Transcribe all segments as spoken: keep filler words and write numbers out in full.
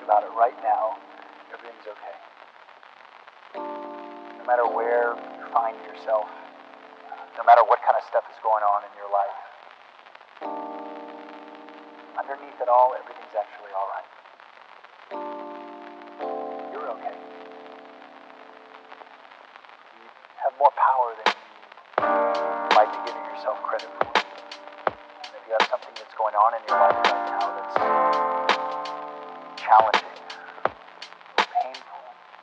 about it right now, everything's okay. No matter where you find yourself, no matter what kind of stuff is going on in your life, underneath it all, everything's actually all right. You're okay. You have more power than you might be giving yourself credit for. If you have something that's going on in your life right now that's challenging, painful,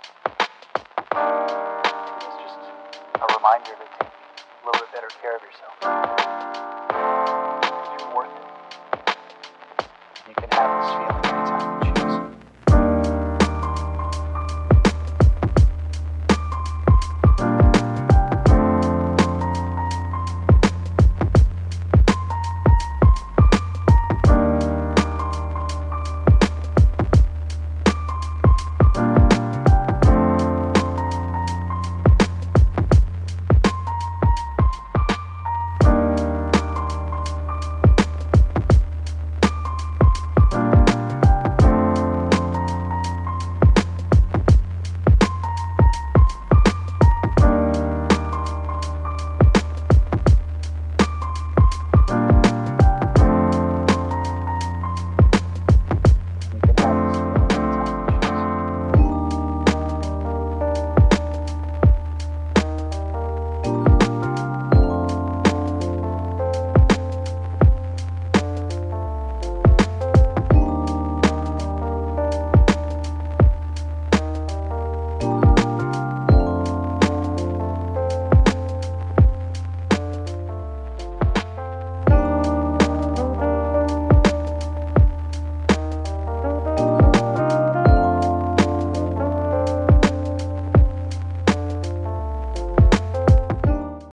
it's just a reminder to take a little bit better care of yourself. Because you're worth it. You can have this feeling